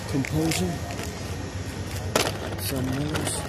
composure, some noise.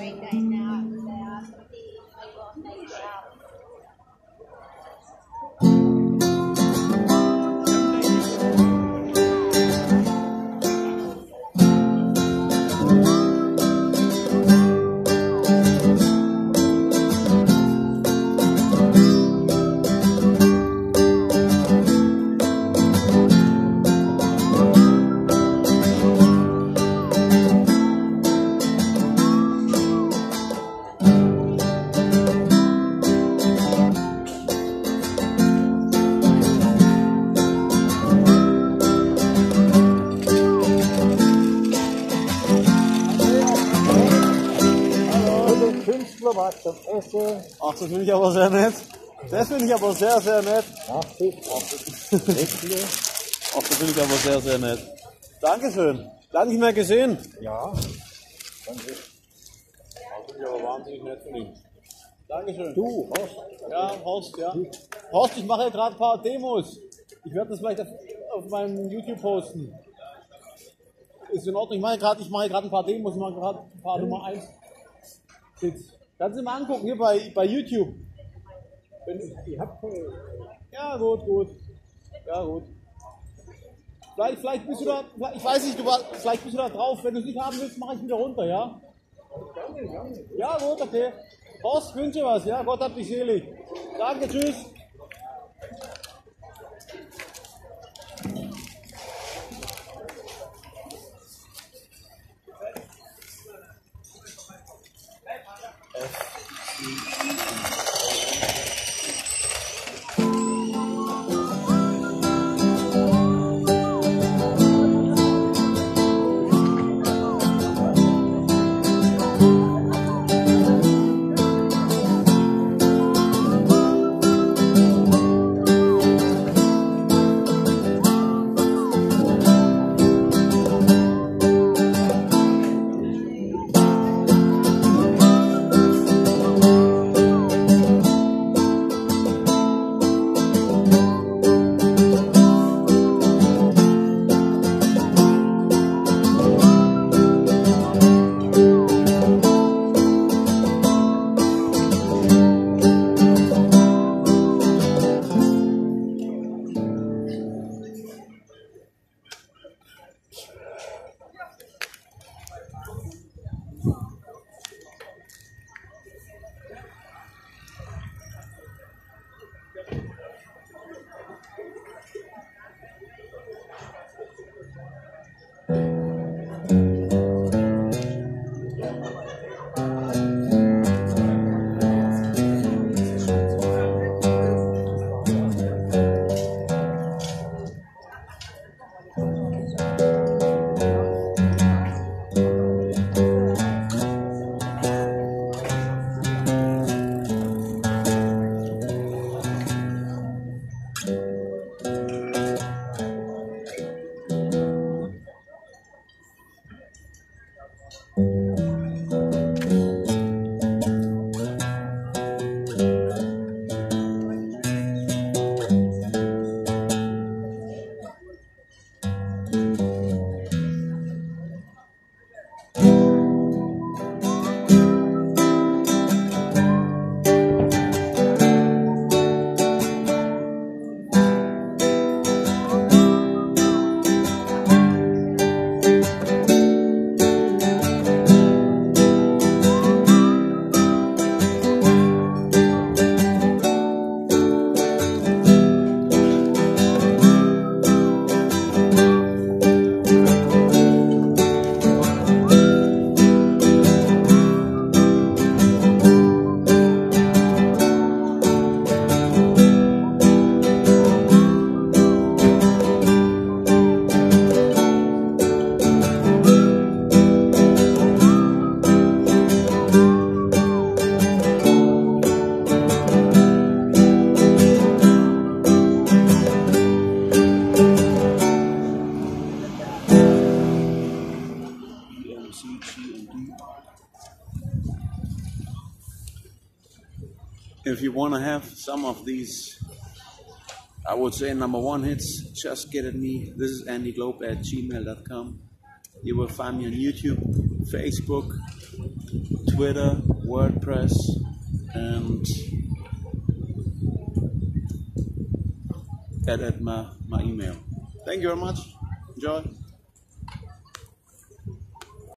Künstler was zum Essen. Ach, das finde ich aber sehr nett. Das finde ich aber sehr, sehr nett. Nachsicht, Ach, das finde ich aber sehr, sehr nett. Dankeschön. Lange nicht mehr gesehen. Ja, danke. Das finde ich aber wahnsinnig nett von Ihnen. Dankeschön. Du, Horst. Ja, Horst, ja. Horst, ich mache ja gerade ein paar Demos. Ich werde das vielleicht auf meinem YouTube posten. Ist in Ordnung. Ich mache gerade ein paar Demos. Ich mache gerade ein paar Nummer 1 Hits. Kannst du mal angucken hier bei YouTube. Ich hab Ja, gut. Ja, gut. Vielleicht bist du da, ich weiß nicht, vielleicht bist du da drauf. Wenn du es nicht haben willst, mache ich wieder runter, ja? Ja, gut, okay. Horst, wünsche was, ja? Gott hab dich selig. Danke, tschüss. If you want to have some of these, I would say number one hits, just get at me. This is andyglobe@gmail.com. You will find me on YouTube. Facebook, Twitter, WordPress, and add my email. Thank you very much. Enjoy.